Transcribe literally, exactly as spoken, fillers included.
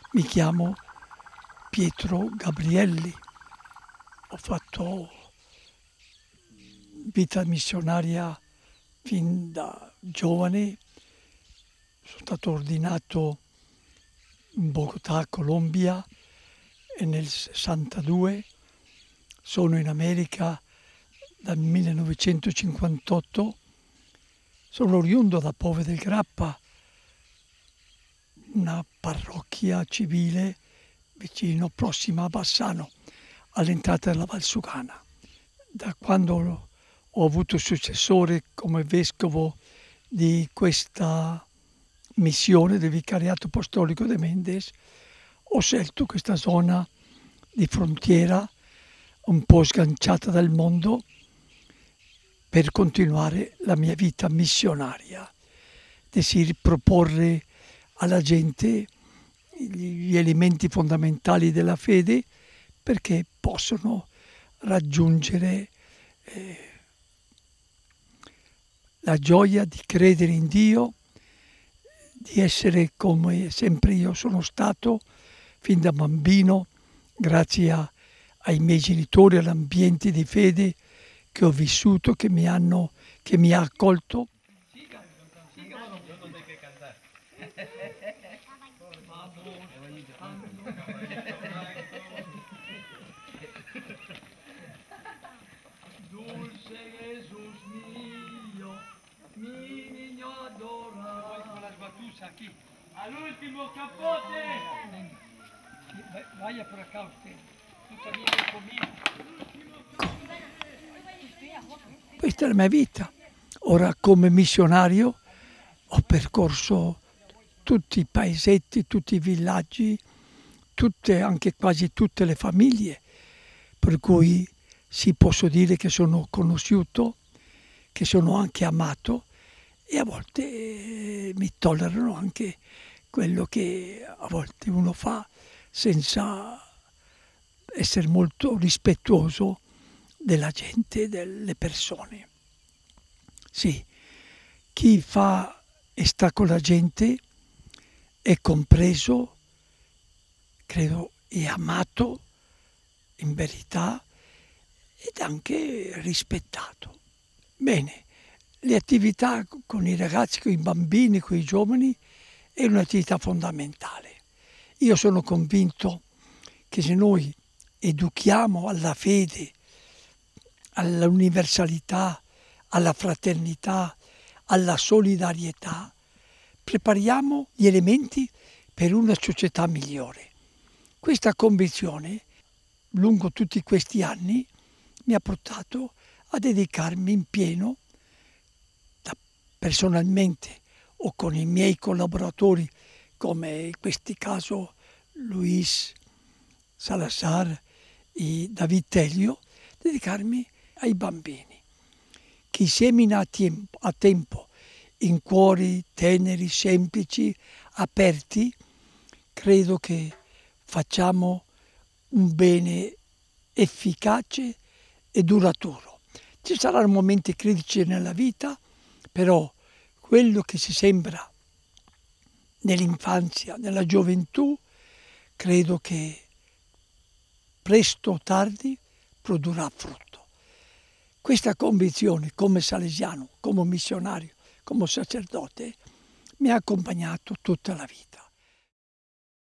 Mi chiamo Pietro Gabrielli, ho fatto vita missionaria fin da giovane, sono stato ordinato in Bogotà, Colombia, e nel sessantadue sono in America dal millenovecentocinquantotto, sono oriundo da Pove del Grappa, una parrocchia civile vicino, prossima a Bassano, all'entrata della Valsugana. Da quando ho avuto successore come vescovo di questa missione del Vicariato Apostolico de Mendes, ho scelto questa zona di frontiera un po' sganciata dal mondo per continuare la mia vita missionaria, di proporre alla gente gli elementi fondamentali della fede perché possono raggiungere eh, la gioia di credere in Dio, di essere come sempre io sono stato fin da bambino, grazie a, ai miei genitori, all'ambiente di fede che ho vissuto, che mi hanno, che mi ha accolto. Dulce Jesús mío, mi niño adorado. Con las batusas aquí. Al último capote. Vaya por acá usted. Tú también hai comida. Questa è la mia vita. Ora come missionario ho percorso tutti i paesetti, tutti i villaggi, tutte, anche quasi tutte le famiglie, per cui sì, posso dire che sono conosciuto, che sono anche amato e a volte eh, mi tollerano anche quello che a volte uno fa senza essere molto rispettoso della gente, delle persone. Sì, chi fa e sta con la gente è compreso, credo, è amato in verità ed anche rispettato. Bene, le attività con i ragazzi, con i bambini, con i giovani è un'attività fondamentale. Io sono convinto che se noi educhiamo alla fede, all'universalità, alla fraternità, alla solidarietà, prepariamo gli elementi per una società migliore. Questa convinzione, lungo tutti questi anni, mi ha portato a dedicarmi in pieno, da, personalmente o con i miei collaboratori, come in questo caso Luis Salazar e David Telio, dedicarmi ai bambini. Chi semina a tempo, a tempo in cuori teneri, semplici, aperti, credo che facciamo un bene efficace e duraturo. Ci saranno momenti critici nella vita, però quello che si sembra nell'infanzia, nella gioventù, credo che presto o tardi produrrà frutto. Questa convinzione, come salesiano, come missionario, come sacerdote, mi ha accompagnato tutta la vita.